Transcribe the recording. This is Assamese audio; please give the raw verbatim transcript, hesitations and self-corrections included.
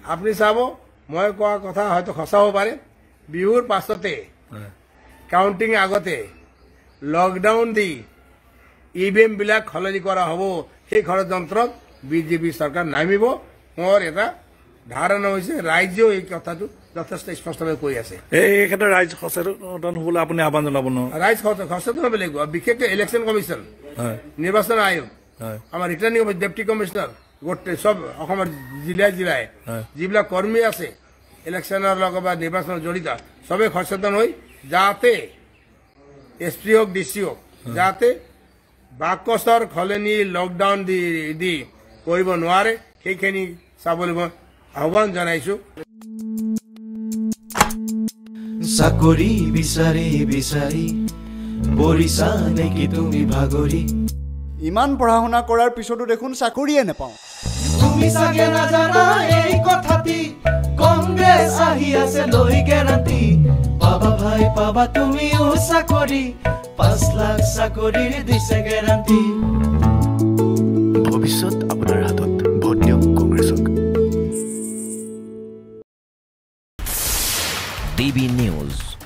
আপুনি চাব মই কোৱা কথা হয়তো সঁচা হ'ব পাৰে বিহুৰ পাছতে কাউন্টিং আগতে লকডাউন দি ইভিএম বিলাক সলনি কৰা হ'ব সেই ষড়যন্ত্ৰত বিজেপি চৰকাৰ নামিব মোৰ এটা ধাৰণা হৈছে ৰাজ্যও এই কথাটো যথেষ্ট স্পষ্টভাৱে কৈ আছে এই ক্ষেত্ৰত ৰাইজ সচেতন হ'বলৈ আপুনি আহ্বান জনাব ন ৰাইজ সচেতন হ'ব লাগিব বিশেষকৈ ইলেকশ্যন কমিশ্যন নিৰ্বাচন আয়োগ আমাৰ ৰিটাৰ্নিং ডেপুটি কমিশ্যনাৰ গোটেই সব অসমৰ জিলাই জিলাই যিবিলাক কৰ্মী আছে ইলেকশ্যনৰ লগত বা নিৰ্বাচনত জড়িত সবে সচেতন হৈ যাতে এছ পি হওক ডি চি হওক যাতে বাকচৰ সলনি লকডাউন দি দি কৰিব নোৱাৰে সেইখিনি চাবলৈ মই আহ্বান জনাইছো চাকৰি বিচাৰি বিচাৰি পৰিছা নেকি তুমি ভাগৰি ইমান পঢ়া শুনা কৰাৰ পিছতো দেখোন চাকৰিয়ে নাপাওঁ তুমি চাগে নাজানা এই কথাটি কংগ্ৰেছ আহি আছে লৈ গেৰাণ্টি পাবা ভাই পাবা তুমিও চাকৰি পাঁচ লাখ চাকৰিৰ দিছে গেৰাণ্টি ভৱিষ্যত আপোনাৰ হাতত ভোট দিয়ক কংগ্ৰেছক ডি বি নিউজ।